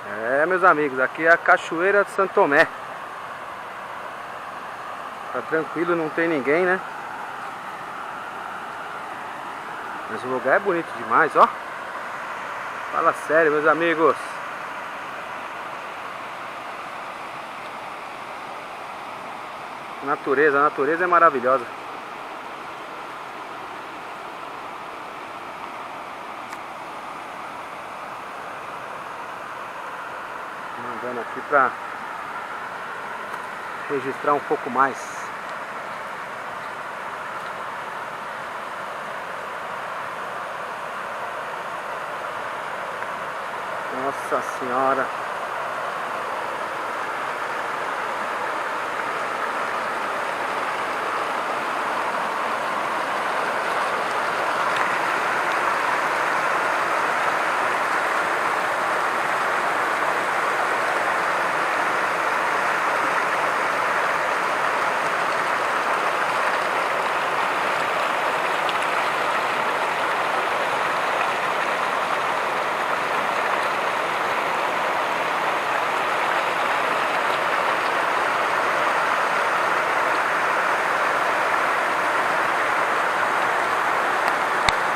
É, meus amigos, aqui é a Cachoeira de Santo Tomé. Tá tranquilo, não tem ninguém, né? Mas o lugar é bonito demais, ó. Fala sério, meus amigos. A natureza é maravilhosa. Mandando aqui pra registrar um pouco mais. Nossa Senhora.